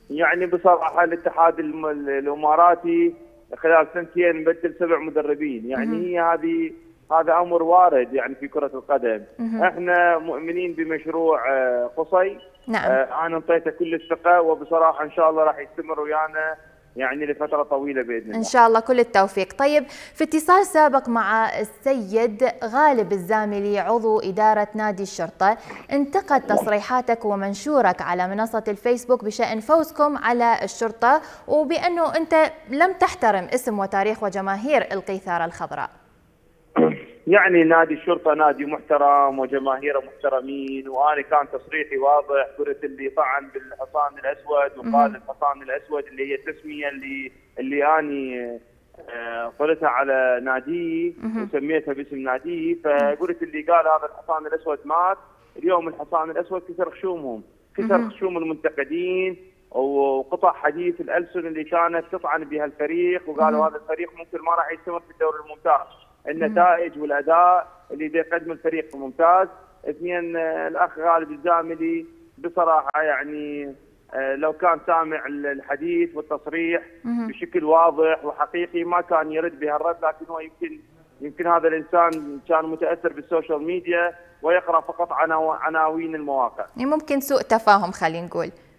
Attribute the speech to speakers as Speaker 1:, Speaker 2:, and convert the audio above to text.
Speaker 1: يعني بصراحه الاتحاد الاماراتي خلال سنتين بدل 7 مدربين، يعني هي هذا امر وارد يعني في كره القدم. احنا مؤمنين بمشروع قصي.
Speaker 2: نعم.
Speaker 1: انا انطيته كل الثقه، وبصراحه ان شاء الله راح يستمر ويانا يعني لفتره طويله باذن الله.
Speaker 2: ان شاء الله كل التوفيق. طيب، في اتصال سابق مع السيد غالب الزاملي عضو اداره نادي الشرطه، انتقد تصريحاتك ومنشورك على منصه الفيسبوك بشان فوزكم على الشرطه، وبانه انت لم تحترم اسم وتاريخ وجماهير القيثاره الخضراء.
Speaker 1: يعني نادي الشرطه نادي محترم وجماهيره محترمين، وانا كان تصريحي واضح، قلت اللي طعن بالحصان الاسود وقال الحصان الاسود اللي هي التسميه اللي اني قلتها على نادي وسميتها باسم نادي، فقلت اللي قال هذا الحصان الاسود مات. اليوم الحصان الاسود كسر خشومهم، كسر خشوم المنتقدين وقطع حديث الالسن اللي كانت تطعن بها الفريق، وقالوا هذا الفريق ممكن ما راح يستمر في الدوري الممتاز. النتائج والاداء اللي يقدم الفريق في الممتاز. اثنين، الاخ غالب الزاملي بصراحه يعني لو كان سامع الحديث والتصريح بشكل واضح وحقيقي ما كان يرد بهالرد، لكن هو يمكن هذا الانسان كان متاثر بالسوشيال ميديا ويقرا فقط عناوين المواقع.
Speaker 2: ممكن سوء تفاهم خلينا نقول.